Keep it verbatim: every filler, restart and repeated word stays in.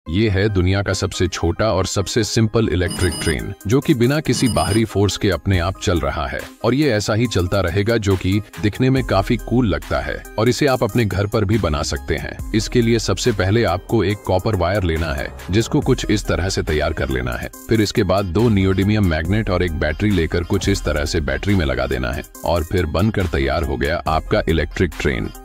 ये है दुनिया का सबसे छोटा और सबसे सिंपल इलेक्ट्रिक ट्रेन जो कि बिना किसी बाहरी फोर्स के अपने आप चल रहा है और ये ऐसा ही चलता रहेगा, जो कि दिखने में काफी कूल लगता है और इसे आप अपने घर पर भी बना सकते हैं। इसके लिए सबसे पहले आपको एक कॉपर वायर लेना है जिसको कुछ इस तरह से तैयार कर लेना है। फिर इसके बाद दो नियोडिमियम मैग्नेट और एक बैटरी लेकर कुछ इस तरह से बैटरी में लगा देना है और फिर बनकर तैयार हो गया आपका इलेक्ट्रिक ट्रेन।